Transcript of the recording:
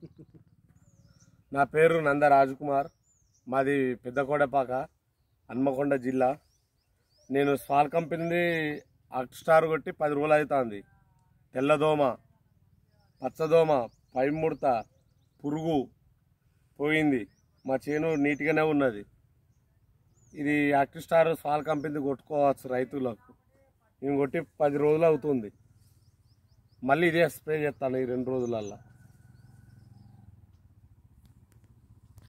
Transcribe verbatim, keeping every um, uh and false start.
నా పేరు నంద రాజకుమార్, మాది పెద్దకోడపాక, హన్మకొండ జిల్లా. నేను స్వాల్ కంపెనీ ఆక్ట్ స్టార్ కొట్టి పది రోజులు అవుతుంది. తెల్లదోమ, పచ్చదోమ, పై ముడత, పురుగు పోయింది. మా చేను నీట్గానే ఉన్నది. ఇది ఆక్ట్ స్టార్ స్వాల్ కంపెనీ కొట్టుకోవచ్చు రైతులకు. నేను కొట్టి పది రోజులు అవుతుంది. మళ్ళీ ఇదే స్ప్రే చేస్తాను ఈ రెండు రోజులల్లో.